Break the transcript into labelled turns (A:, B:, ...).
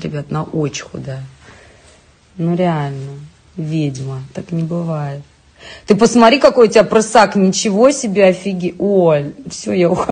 A: ребят, она очень худая. Ну реально, ведьма, так не бывает. Ты посмотри, какой у тебя прысак, ничего себе, офигеть. Оль, все, я ухожу.